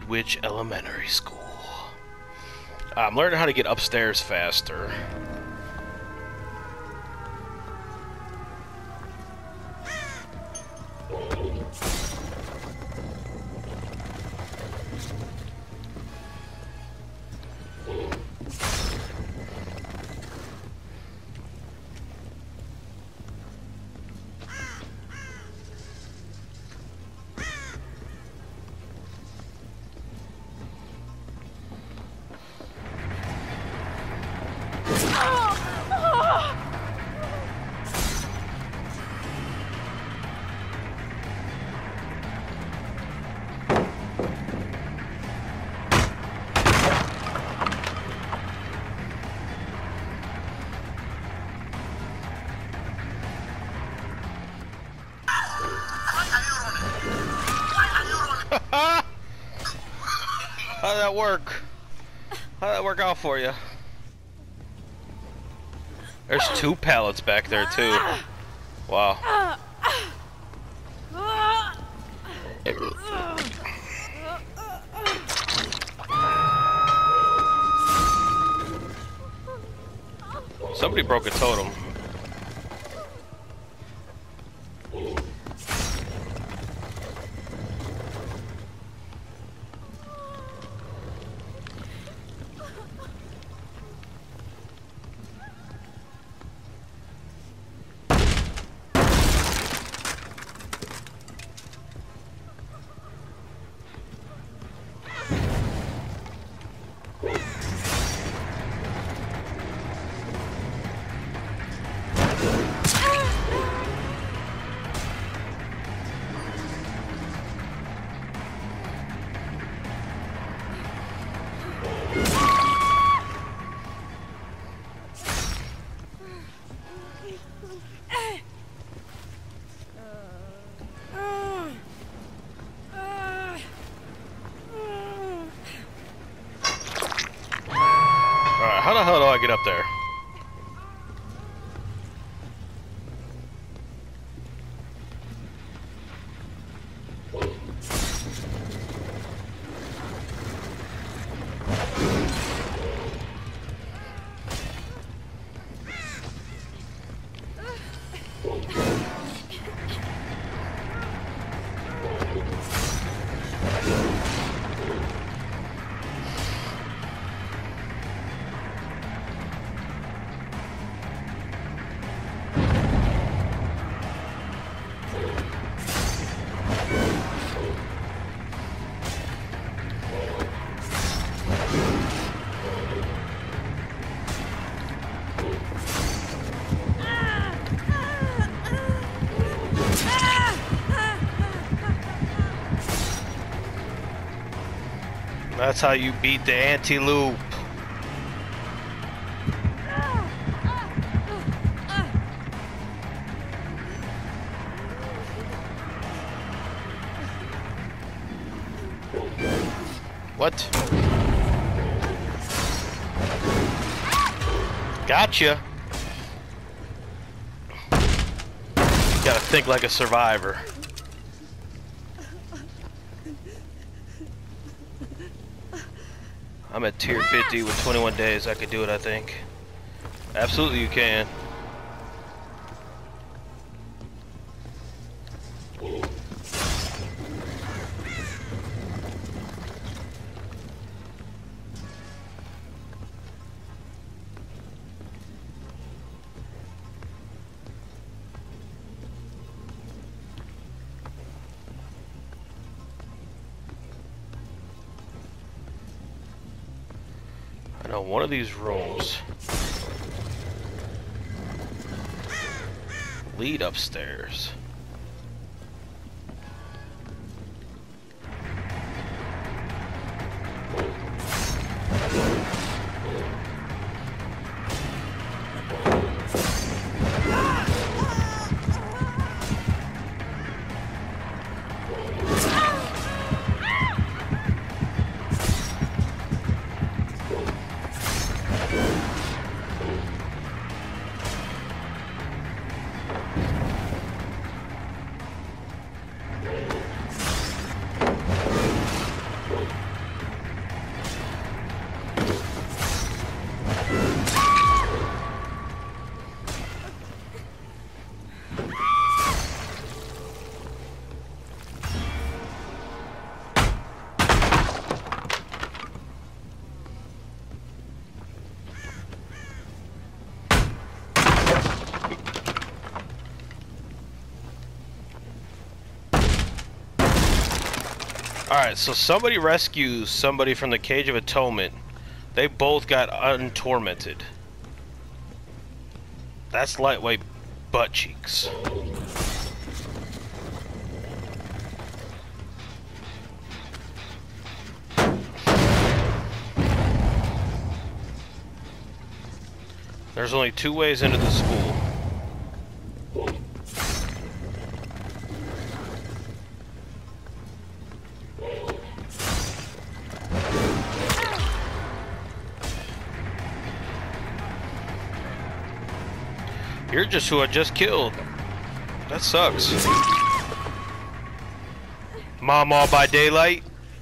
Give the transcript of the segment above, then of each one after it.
Witch Elementary School. I'm learning how to get upstairs faster. How'd that work? How'd that work out for you? There's 2 pallets back there too. Wow. Somebody broke a totem. How the hell do I get up there? That's how you beat the anti-loop. What? Gotcha. Gotta think like a survivor. I'm at tier 50 with 21 days. I could do it, I think. Absolutely, you can. I know one of these rooms lead upstairs. Alright, so somebody rescues somebody from the Cage of Atonement. They both got untormented. That's lightweight butt cheeks. There's only 2 ways into the school. You're just who I just killed. That sucks. Mama by daylight.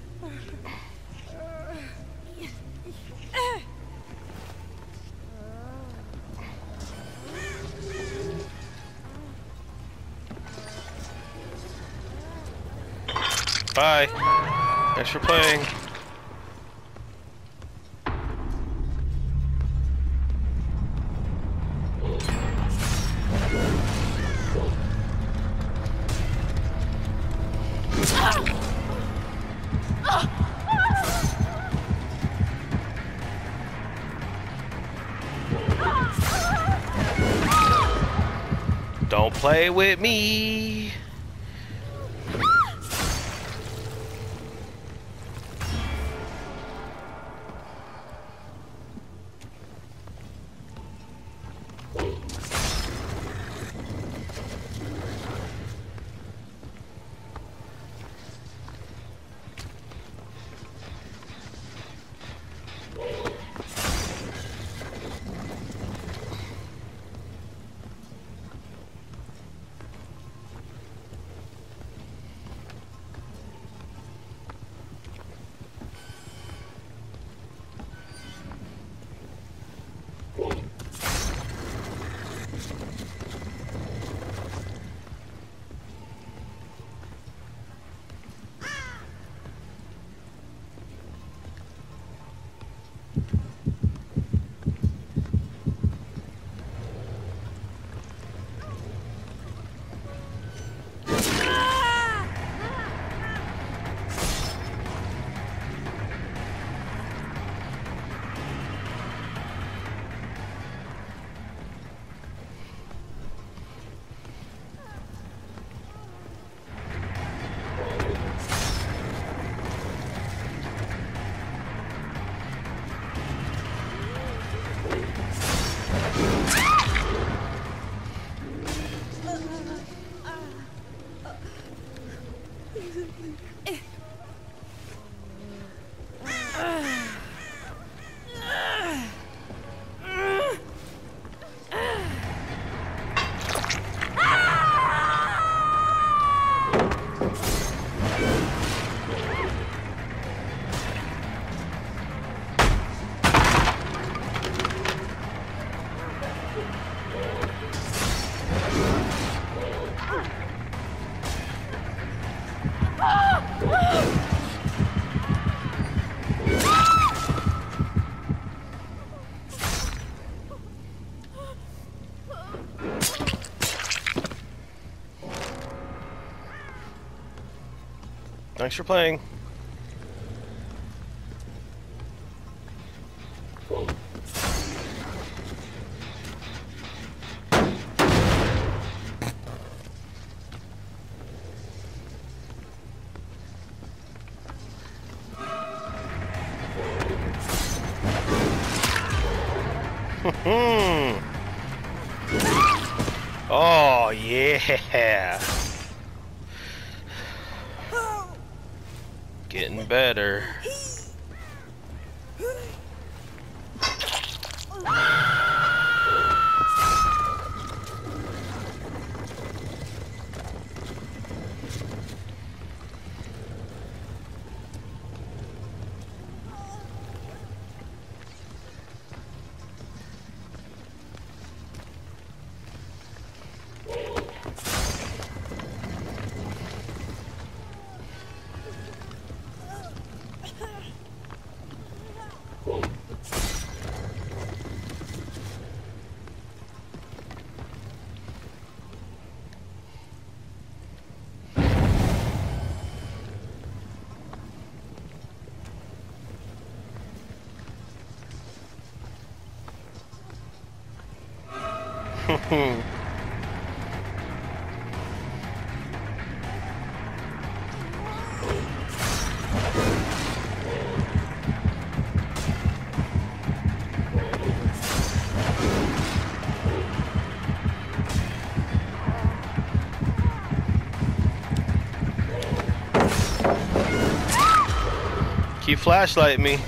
Bye. Thanks for playing. Don't play with me. Thanks for playing. Oh yeah. Getting better. Keep flashlighting me.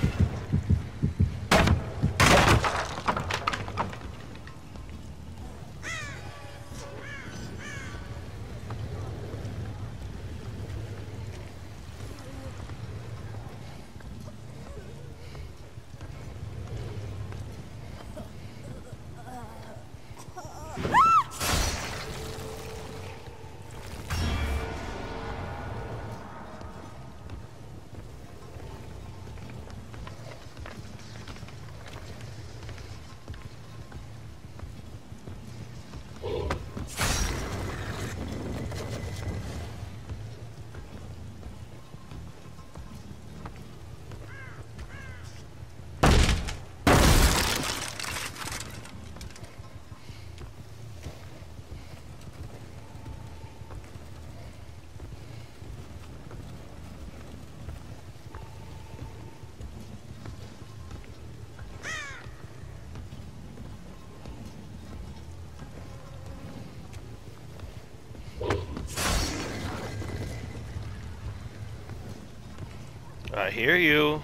I hear you.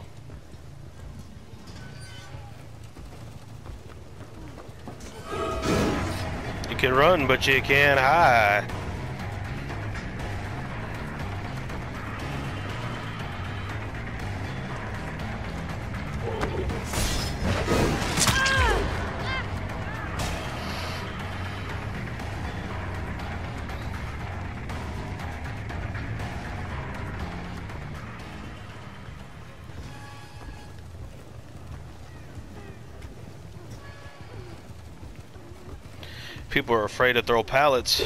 You can run, but you can't hide. People are afraid to throw pallets.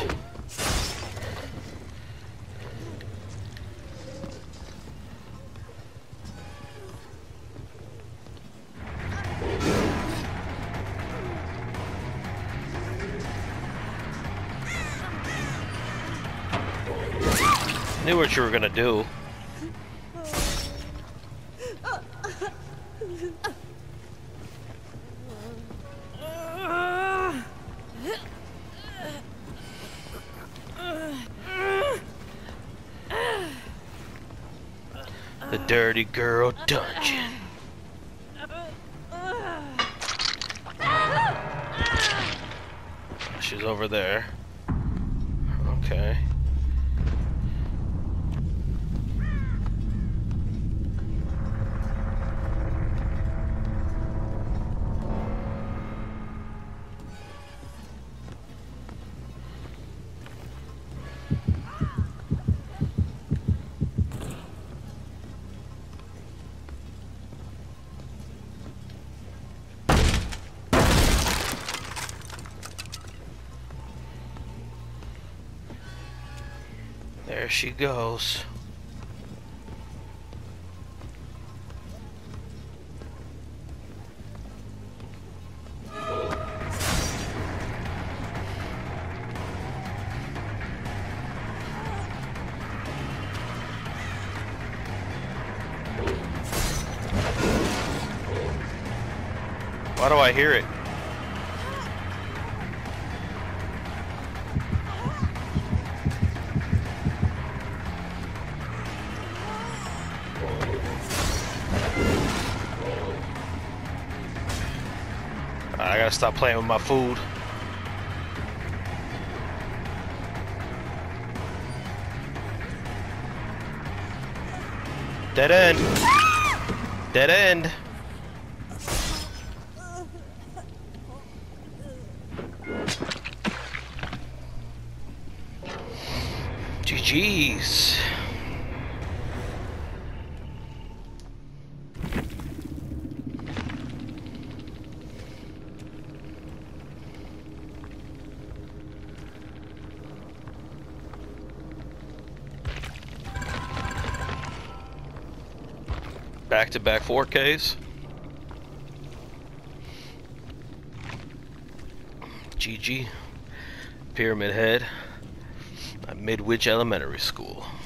Knew what you were gonna do. The Dirty Girl Dungeon. She's over there. Okay. There she goes. Why do I hear it? I gotta stop playing with my food. Dead end. Dead end. GG's. Back-to-back 4Ks. GG. Pyramid Head at Midwich Elementary School.